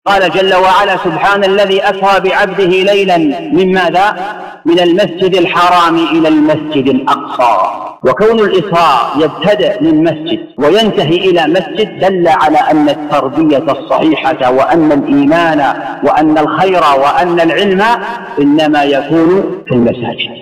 قال جل وعلا: سبحان الذي أسرى بعبده ليلا من ماذا؟ من المسجد الحرام إلى المسجد الأقصى. وكون الإسراء يبتدأ من مسجد وينتهي إلى مسجد دل على أن التربية الصحيحة وأن الإيمان وأن الخير وأن العلم إنما يكون في المساجد.